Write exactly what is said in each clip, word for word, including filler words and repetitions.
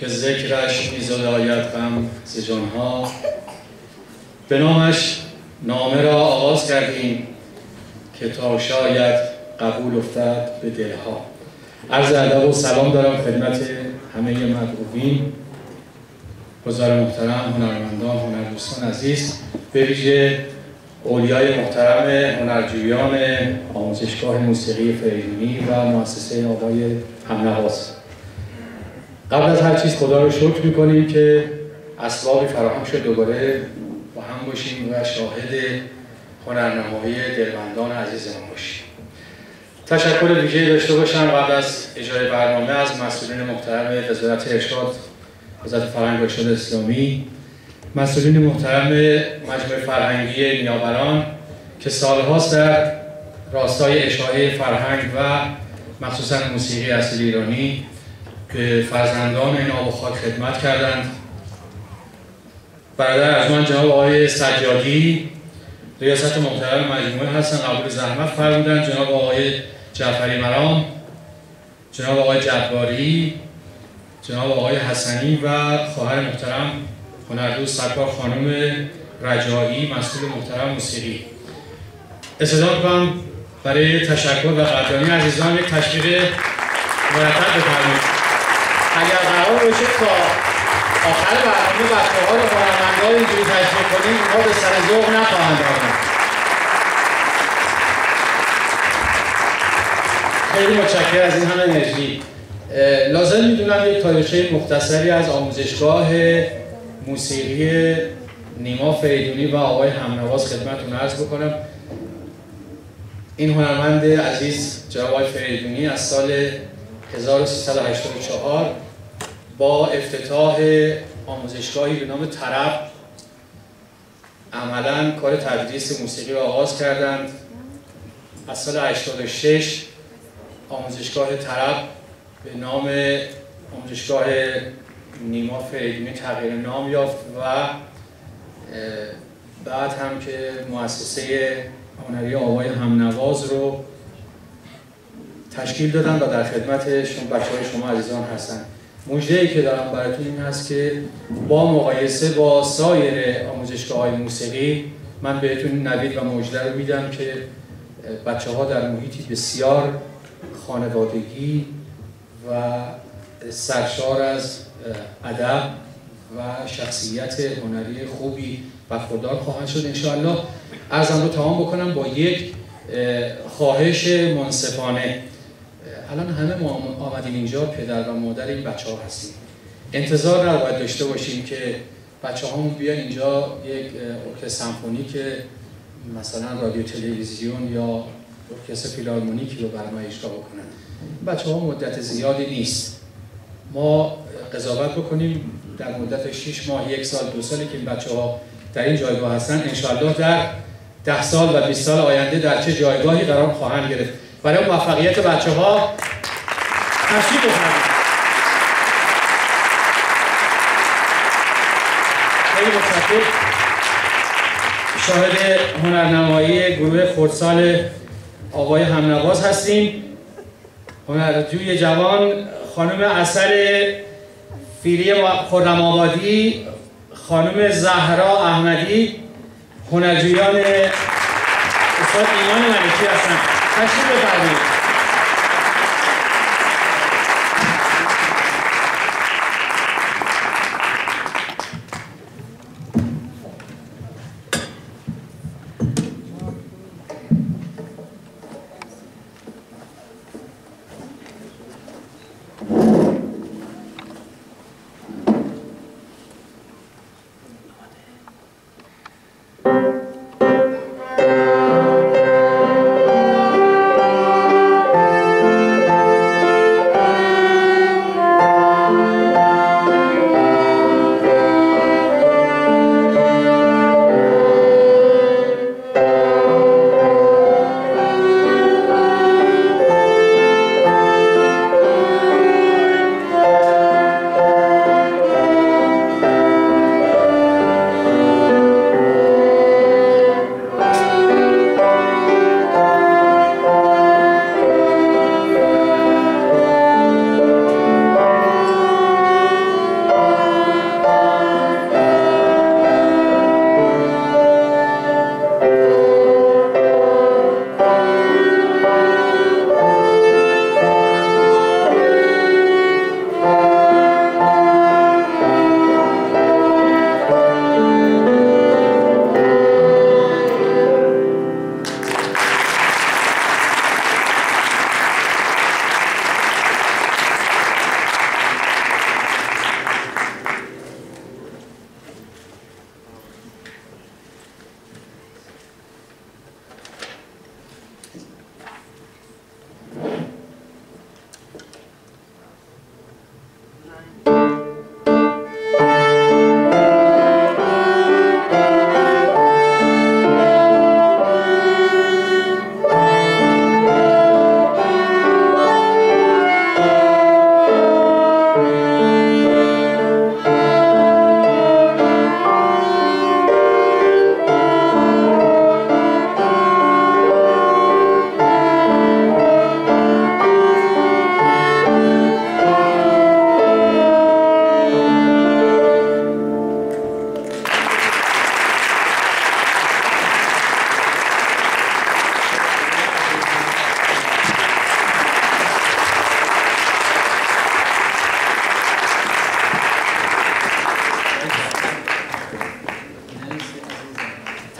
که ذکرش میزد آید غم ز جانها. به نامش نامه را آغاز کردیم که تا شاید قبول افتد به دلها. عرض ادب و سلام دارم خدمت همه مدعوین، حضار محترم، هنرمندان، هنردوستان عزیز، به ویژه اولیای محترم هنرجویان آموزشگاه موسیقی فریدونی و مؤسسه آقای همنواز. قبل از هر چیز خدا رو شکر می‌کنیم که اسبابی فراهم شد دوباره با هم باشیم و شاهد هنرنمایی دلبندان عزیزمون باشیم. تشکر ویژه‌ای داشته باشم قبل از اجرای برنامه از مسئولین محترم وزارت ارشاد، وزارت فرهنگ و ارشاد اسلامی، مسئولین محترم مجمع فرهنگی نیاوران که سالهاست در راستای اشاعه فرهنگ و مخصوصاً موسیقی اصیل ایرانی به فرزندان این آب و خاک خدمت کردند. برادر ارجمند جناب آقای سجادی ریاست محترم مجموعه هستن، قبول زحمت فرمودند. جناب آقای جعفری مرام، جناب آقای جباری، جناب آقای حسنی و خواهر محترم هنردوست سرکار خانم رجایی، مسئول محترم موسیقی. استفاده می‌کنم برای تشکر و قدردانی عزیزان یک تشویق مرتب بفرمایید. اگر قرار باشه تا آخر برنامه بچه‌ها رو هنرمندان اینجوری تشویق کنیم، اونها به سر ذوق نخواهند آمد. خیلی متشکرم از این همه انرژی. لازم میدونم یک تاریخچه مختصری از آموزشگاه موسیقی نیما فریدونی و آقای همنواز خدمتتون عرض بکنم. این هنرمند عزیز جناب آقای فریدونی از سال هزار و سیصد و هشتاد و چهار با افتتاح آموزشگاهی به نام طرب عملاً کار تدریس موسیقی را آغاز کردند. از سال هشتاد و شش آموزشگاه طرب به نام آموزشگاه نیما فریدونی تغییر نام یافت و بعد هم که مؤسسه هنری آقای همنواز رو تشکیل دادن و در خدمت شما بچه‌های شما عزیزان هستن. مژده‌ای که دارم براتون این هست که با مقایسه با سایر آموزشگاه‌های موسیقی من بهتون نوید و مژده رو میدم که بچه‌ها در محیطی بسیار خانوادگی و سرشار از ادب و شخصیت هنری خوبی برخوردار خواهند شد انشاءالله. عرضم رو تمام بکنم با یک خواهش منصفانه. الان همه ما آمدیم اینجا پدر و مادر این بچه ها هستیم. انتظار نباید داشته باشیم که بچه هامون بیان اینجا یک ارکستر سمفونیک مثلا رادیو تلویزیون یا ارکستر فیلارمونیکی رو برنامه اجرا بکنن. بچه ها مدت زیادی نیست. ما قضاوت بکنیم در مدت شش ماه، یک سال، دو سالی که این بچه ها در این جایگاه هستن، انشاءالله در ده سال و بیست سال آینده در چه جایگاهی قرار خواهند گرفت. برای موفقیت بچه ها تشریف بفرمایید. خیلی متشکرم. شاهد هنرنمایی گروه خردسال آقای همنواز هستیم. هنرجوی جوان خانم عسل فیری خرم‌آبادی، خانم زهرا احمدی، هنرجویان استاد ایمان ملکی هستند. تشریف بفرمایید. Thank you.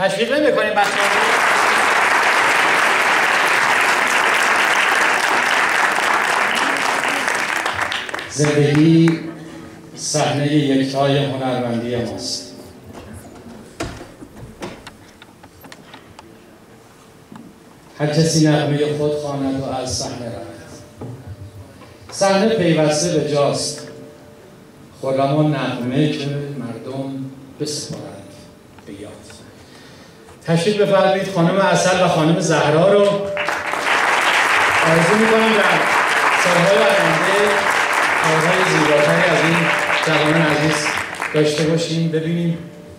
تشویق نمی‌کنیم بچه‌ها؟ زندگی صحنه یکتای هنرمندی ماست. هر کسی نغمه خود خواند و از صحنه رفت. صحنه پیوسته به جاست، خرما نغمه که مردم بسپارند به یاد. تشریف بفرمایید خانم عسل و خانم زهرا رو آرزو می‌کنم در سال‌های آینده کارهای زیباتری از این جوانان عزیز داشته باشیم. ببینیم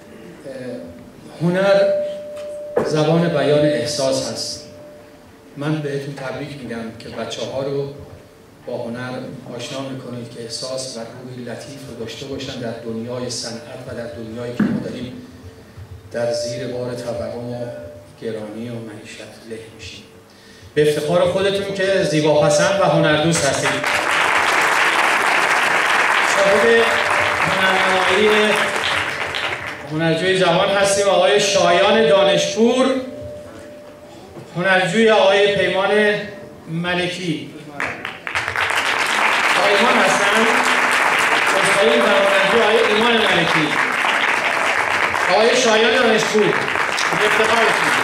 هنر زبان بیان احساس هست. من بهتون تبریک میگم که بچه ها رو با هنر آشنا میکنید که احساس و روحی لطیف رو داشته باشن در دنیای صنعت و در دنیایی که ما داریم در زیر بار تورم و گرانی و معیشت له میشیم. به افتخار خودتون که زیباپسند و هنردوست هستید. صاحب هنرنمایی هنرجوی جوان هستیم آقای شایان دانشپور، هنرجوی آقای پیمان ملکی. آقای ایمان هستن؟ خوشحالی می‌کنم هنرجوی آقای ایمان ملکی. آقای شایان دانشپور، افتخارتون.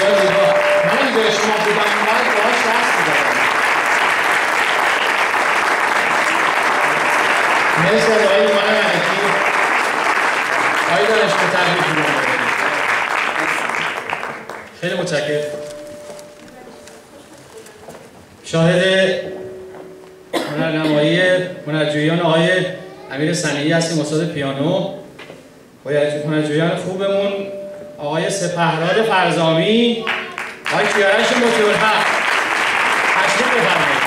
بسیار زیبا. من اینجا شما بودم باید باهاش دست می‌زدم. مرسی از آقای ایمان ملکی. آقای دانشگاه تبریک می‌گم. خیلی متشکرم. شاهد هنرنمایی هنرجویان آقای امیر صنیعی هستیم، استاد پیانو. باید هنرجویان خوبمون آقای سپهراد فرزامی، آقای کیارش مطیع‌الحق تشریف بفرمایید.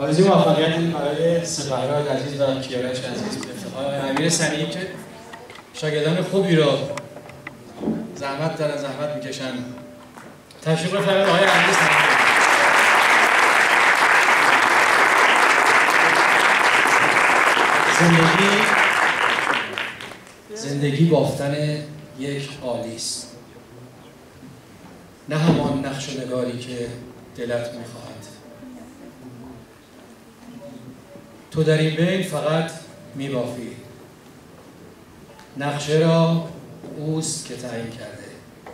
آرزوی موفقیت برای سپهرهای عزیز و کیارش عزیز به افتخار آقای امیر صنیعی که شاگردان خوبی رو زحمت دارن، زحمت میکشن. تشریف بفرمایید آقای امیر صنیعی. زندگی زندگی بافتن یک قالی است، نه همان نقش و نگاری که دلت میخواهد. تو در این بین فقط میبافی، نقشه را اوست که تعیین کرده.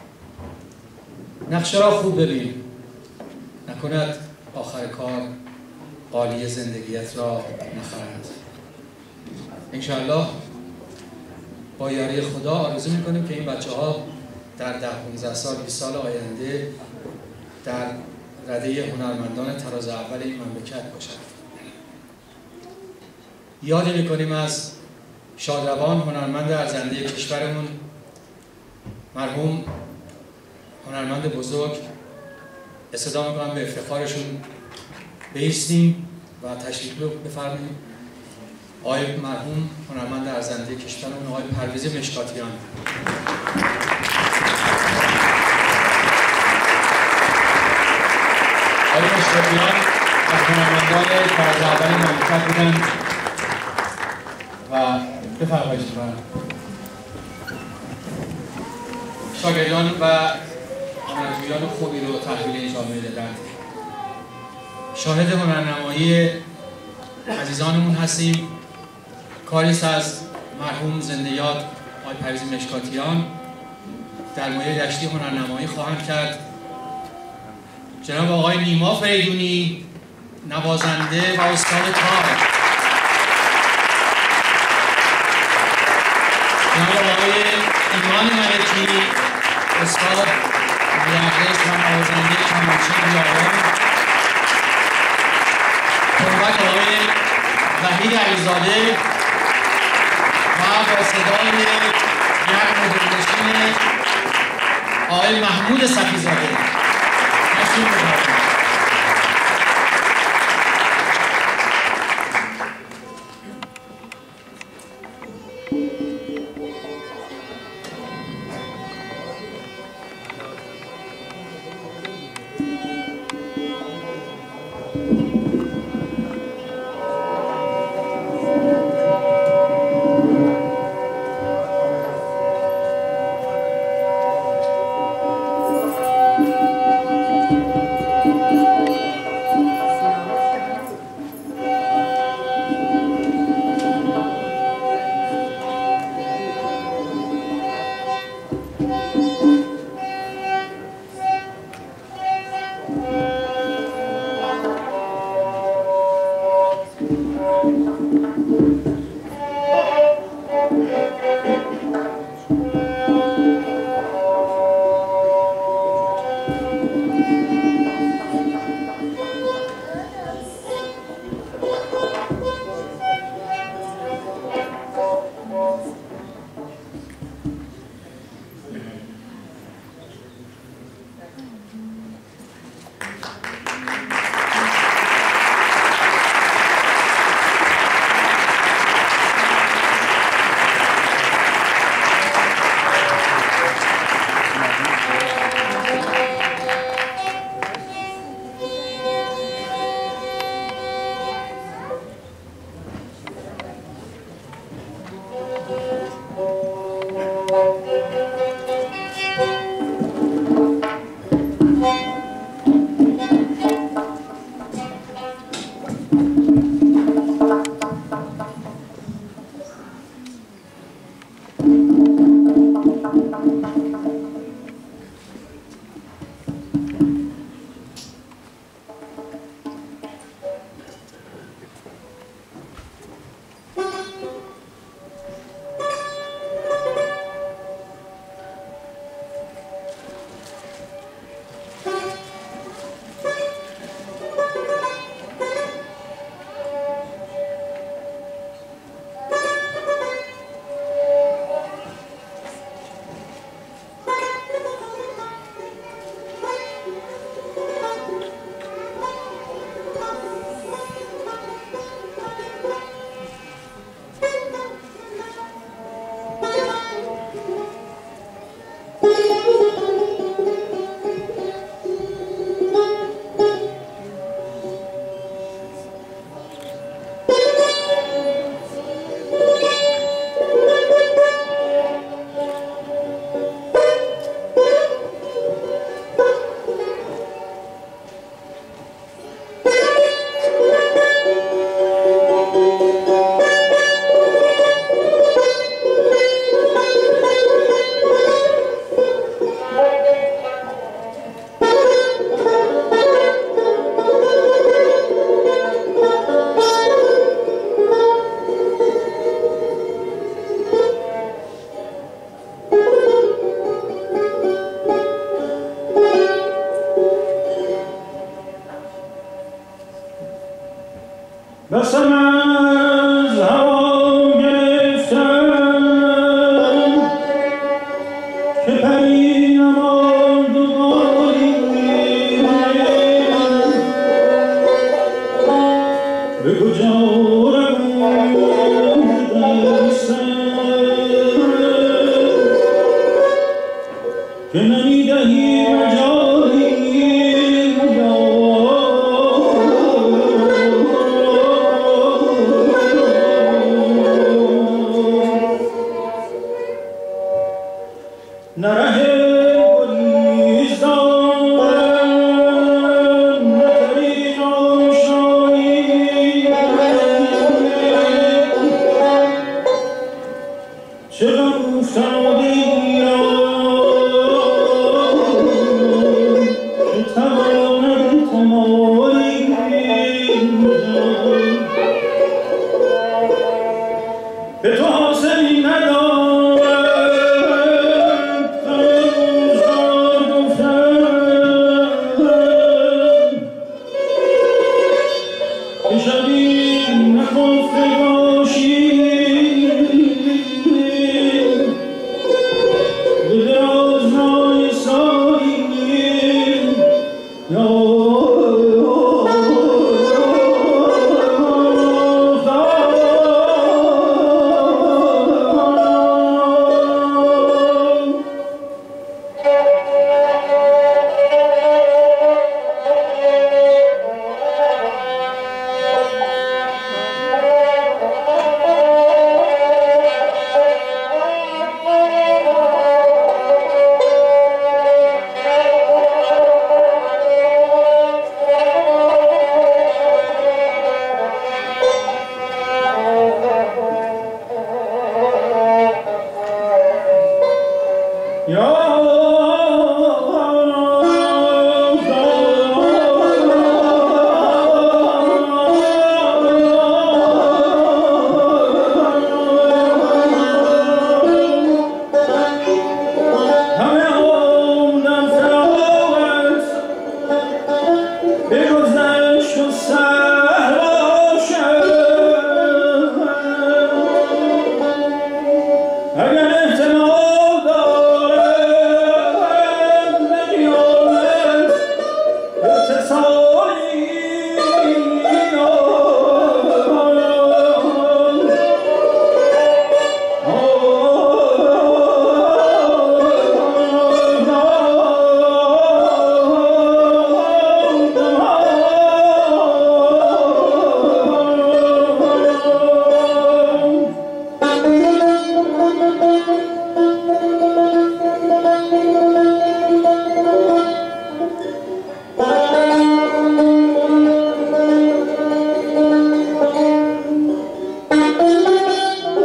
نقشه را خوب ببین، نکند آخر کار قالی زندگیت را نخرند. انشاءالله با یاری خدا آرزو میکنیم که این بچه ها در ده پانزده سال بیست سال آینده در رده هنرمندان تراز اول این مملکت باشند. یاد میکنیم از شادروان، هنرمند ارزنده کشورمون، مرحوم هنرمند بزرگ. استدعا میکنم به افتخارشون بایستیم و تشریف رو بفرماییم. آقای مرحوم هنرمند ارزنده کشورمون آقای پرویز مشکاتیان. آقای مشکاتیان از هنرمندان تراز اول مملکت بودن و بفرمایید شاگردان و هنرجویان خوبی رو تحویل این جامعه دادند. شاهد هنرنمایی عزیزانمون هستیم. کاریست از مرحوم زنده یاد آقای پرویز مشکاتیان در مایه دشتی هنرنمایی خواهند کرد. جناب آقای نیما فریدونی نوازنده و استاد کار، جناب آقای ایمان ملکی استاد مدرس و نوازنده کمانچه بیابان، تنبک آقای وحید علیزاده و با صدای نرم و دلنشین آقای محمود صفیزاده. تشریف بفرمایید. دستم از هوا گرفتم که پری نماند و باری به کجا روم دستم که نمیدهی مجالی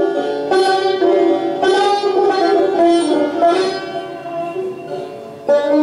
Thank you.